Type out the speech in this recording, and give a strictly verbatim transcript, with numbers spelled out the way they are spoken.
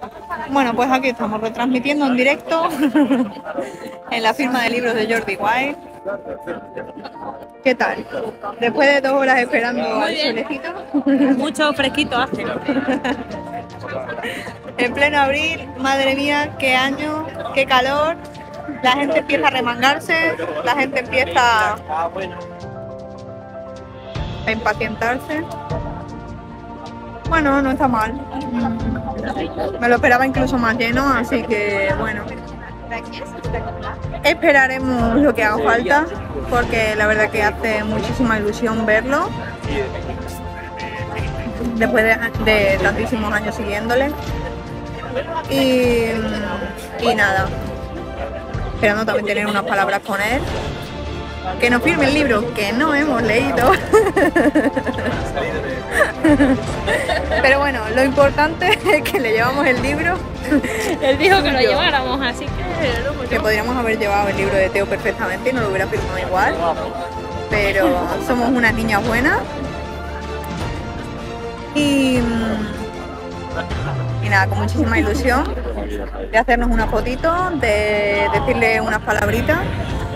Bueno, pues aquí estamos retransmitiendo en directo en la firma de libros de Jordi Wild. ¿Qué tal? Después de dos horas esperando al solecito. Mucho fresquito hace. En pleno abril, madre mía, qué año, qué calor. La gente empieza a remangarse, la gente empieza a impacientarse. Bueno, no está mal. Me lo esperaba incluso más lleno, así que bueno. Esperaremos lo que haga falta, porque la verdad que hace muchísima ilusión verlo. Después de, de tantísimos años siguiéndole. Y, y nada. Esperando también tener unas palabras con él. Que nos firme el libro que no hemos leído. Pero bueno, lo importante es que le llevamos el libro. Él dijo que lo lleváramos, así que... Que podríamos haber llevado el libro de Teo perfectamente y no lo hubiera firmado igual. Pero somos unas niñas buenas. Y, y nada, con muchísima ilusión de hacernos una fotito, de decirle unas palabritas